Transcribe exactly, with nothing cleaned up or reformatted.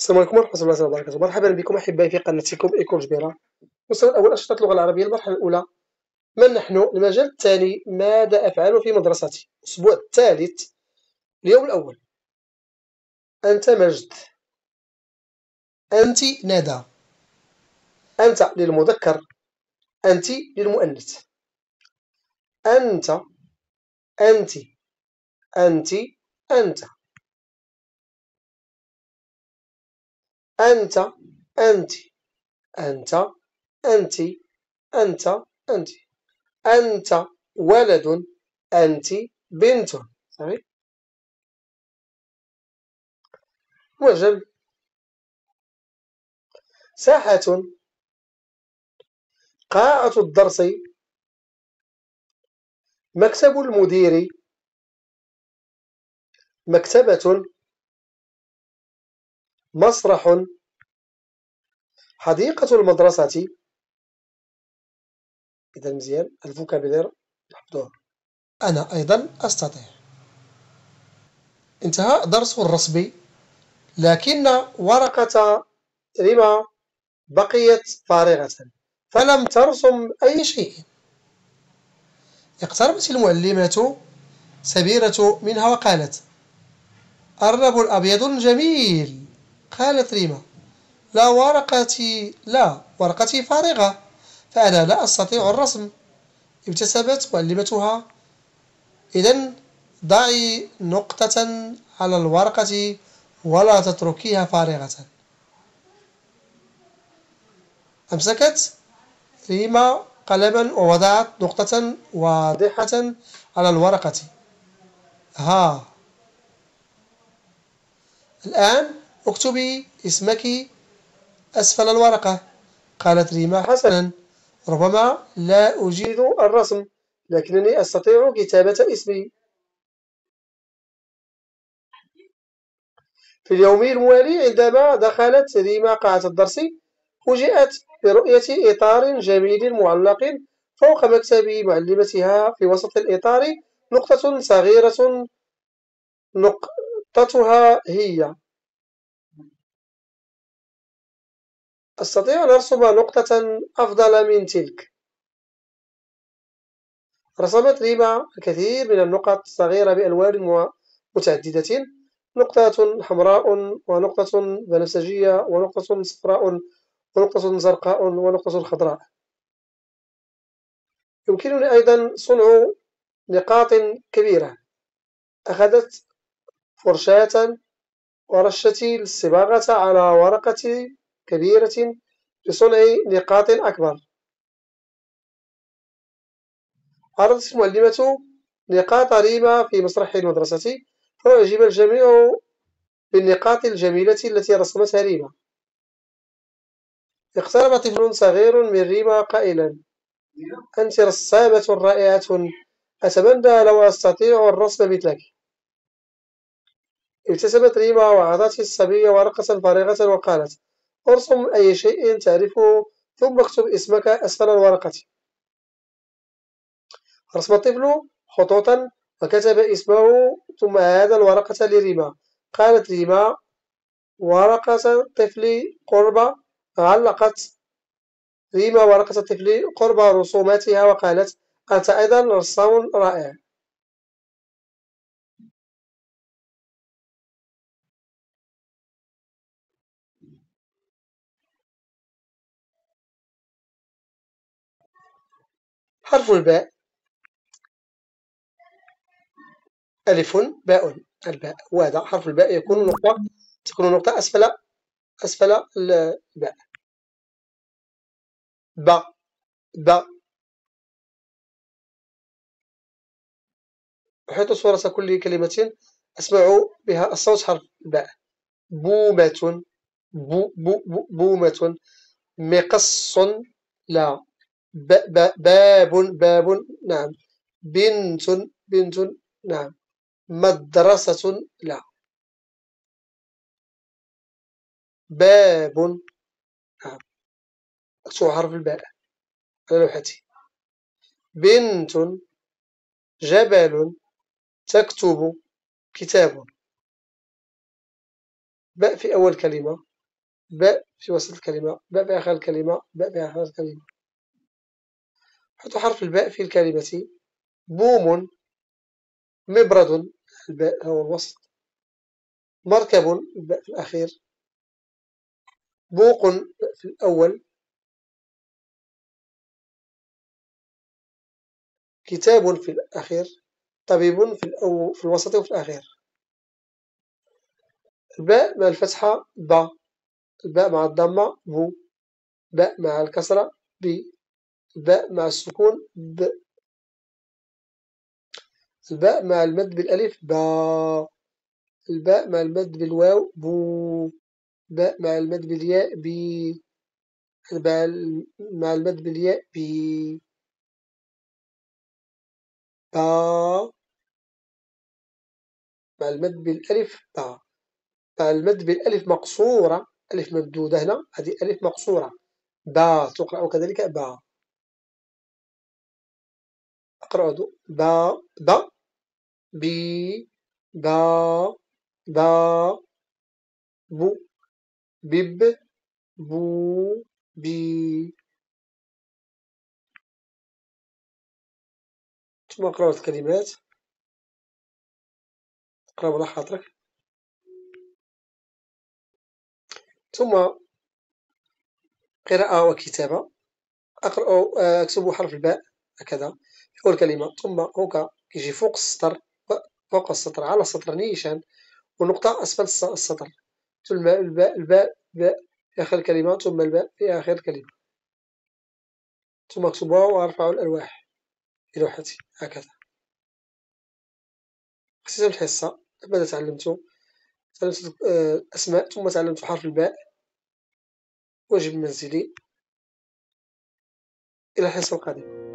السلام عليكم ورحمة الله وبركاته. مرحبا بكم أحبائي في قناتكم إيكول جبيرة. المستوى الأول أنشطة اللغة العربية المرحلة الأولى. من نحن؟ المجال الثاني ماذا أفعل في مدرستي؟ الأسبوع الثالث. اليوم الأول. أنت مجد. أنت ندى. أنت للمذكر، أنت للمؤنث. أنت أنت أنت أنت أنت أنت أنت أنت أنت أنت أنت ولد، أنت بنت. صحيح. معجم. ساحة. قاعة الدرس. مكتب المدير. مكتبة. مسرح. حديقة المدرسة. إذا مزيان الفوكابيلير نحفظوه. أنا أيضا أستطيع. انتهى درس الرسم، لكن ورقة ريما بقيت فارغة فلم ترسم أي شيء. اقتربت المعلمة سبيرة منها وقالت: الرجل أبيض جميل. قالت ريما: لا ورقتي لا ورقتي فارغة، فأنا لا أستطيع الرسم. ابتسمت معلمتها: إذن ضعي نقطة على الورقة ولا تتركيها فارغة. أمسكت ريما قلما ووضعت نقطة واضحة على الورقة. ها، الآن اكتبي اسمك أسفل الورقة. قالت ريما: حسنا، ربما لا أجيد الرسم، لكنني أستطيع كتابة اسمي. في اليوم الموالي عندما دخلت ريما قاعة الدرس، فوجئت برؤية إطار جميل معلق فوق مكتب معلمتها. في وسط الإطار نقطة صغيرة، نقطتها هي: أستطيع أن أرسم نقطة أفضل من تلك. رسمت ريما الكثير من النقط الصغيرة بألوان متعددة: نقطة حمراء، ونقطة بنفسجية، ونقطة صفراء، ونقطة زرقاء، ونقطة خضراء. يمكنني أيضا صنع نقاط كبيرة. أخذت فرشاة ورشت الصباغة على ورقة كبيرة لصنع نقاط أكبر. عرضت المعلمة نقاط ريما في مسرح المدرسة، فأعجب الجميع بالنقاط الجميلة التي رسمتها ريما. اقترب طفل صغير من ريما قائلا: أنت رسامة رائعة، أتمنى لو أستطيع الرسم مثلك. ابتسمت ريما وأعطت الصبي ورقة فارغة وقالت: ارسم أي شيء تعرفه ثم اكتب اسمك أسفل الورقة. رسم الطفل خطوطا وكتب اسمه ثم أعاد الورقة لريما. قالت ريما: ورقة الطفل قرب علقت ريما ورقة الطفل قرب رسوماتها وقالت: أنت أيضا رسام رائع. حرف الباء. ألف باء. الباء، وهذا حرف الباء يكون نقطة تكون نقطة أسفل أسفل الباء. ب ب أحيط صورة كل كلمة أسمع بها الصوت حرف الباء. بومة. بو بو بو بومة. مقص لا. ب ب باب باب نعم. بنت بنت نعم. مدرسة لا. باب نعم. أكتب حرف الباء على لوحتي. بنت. جبل. تكتب. كتاب. باء في أول كلمة. باء في وسط الكلمة، باء في آخر الكلمة، باء في آخر الكلمة. حط حرف الباء في الكلمة. بوم، مبرد، الباء هو الوسط. مركب، الباء في الأخير. بوق في الأول. كتاب في الأخير. طبيب في الأول في الوسط وفي الأخير. الباء مع الفتحة با، الباء مع الضمة بو، باء مع الكسرة بي، الباء مع السكون ب، الباء مع المد بالألف با، الباء مع المد بالواو بو، باء مع المد بالياء بي، الباء مع المد بالياء بي، با، مع المد بالألف با، مع المد بالألف مقصورة، ألف ممدودة هنا، هذه ألف مقصورة با، تقرأ كذلك با. أقرأ با با بي با با بو بب بو بي. ثم أقرأ الكلمات، أقرأ على خاطرك. ثم قراءة وكتابة. أقرأ أكتب حرف الباء هكذا في أول كلمة، ثم هوكا كيجي فوق السطر، فوق السطر على السطر نيشان، والنقطة أسفل السطر، ثم الباء الباء باء في آخر الكلمة، ثم الباء في آخر الكلمة، ثم أكتبها وأرفع الألواح في لوحتي هكذا. ختام الحصة. ماذا تعلمت؟ تعلمت الأسماء، ثم تعلمت حرف الباء. واجب منزلي. إلى الحصة القادمة.